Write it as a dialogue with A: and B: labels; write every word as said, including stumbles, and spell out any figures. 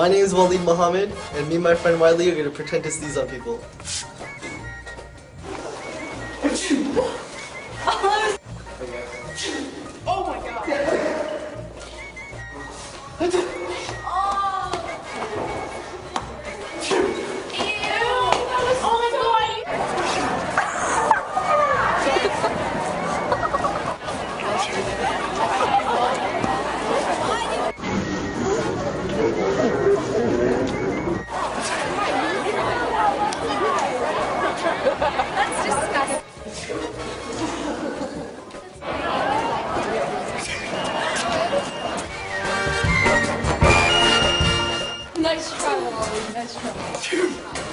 A: My name is Waleed Muhammad, and me and my friend Wiley are going to pretend to sneeze on people.
B: Oh my god!
C: That's disgusting. Nice try, Wally. Nice try.